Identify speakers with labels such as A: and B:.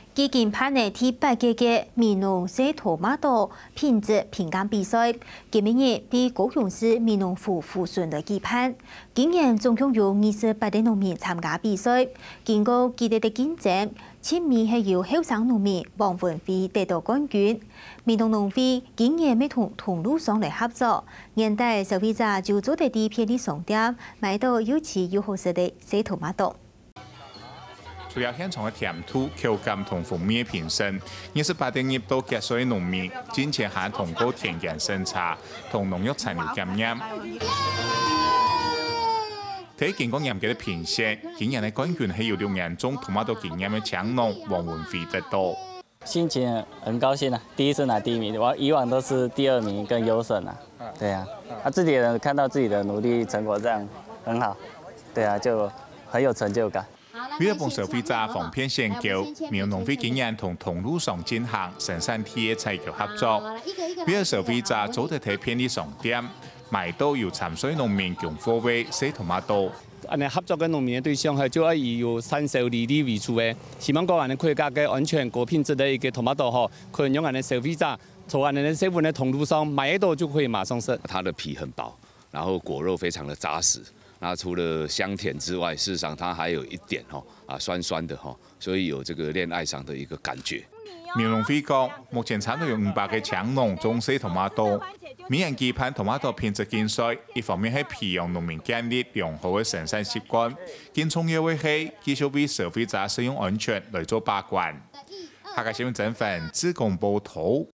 A: 基金办的第8届嘅闽农西托马多品质评鉴比赛，今日伫高雄市闽农府复顺的举办。今年总共有28个农民参加比赛，经过激烈的竞争，前面系由后生农民王文辉得到冠军。闽农农会今年要同通路商来合作，年底消费者就做得啲便利商店买到又吃又好食的西托马多。
B: 除了现场的甜度、口感同风味评审，28点入到结束的农民，今前还通过田间审查同农药残留检验。睇经过严格的评审，今年的冠军系由6年中托马多经验的强农王文辉得到。
C: 心情很高兴啊，第一次拿第1名，我以往都是第2名跟优胜啊。对啊，自己人看到自己的努力成果这样很好，对啊，就很有成就感。
B: 为了帮消费者防骗限购，闽农会今年同通路商进行生产体的采购合作，为了消费者做得睇便利商店买到有参赛农民供货位西托马多。
D: 安尼合作嘅农民嘅对象係主要以有产销履歷為主嘅，希望講安尼可以價嘅安全高品質嘅一個托馬多吼，可以讓安尼消費者從安尼嘅7-Eleven的通路上買到就可以馬上食。
E: 它的皮很薄，然後果肉非常的扎實。 那除了香甜之外，事實上它還有一點酸酸的所以有這個戀愛上的一個感覺。
B: 闽農會講，目前產有500個強農種西托馬多，每人期盼托馬多品質競賽，一方面係培養農民建立良好嘅生產習慣，更重要嘅係繼續為消費者使用安全來做把關。下個新聞整份自貢報道。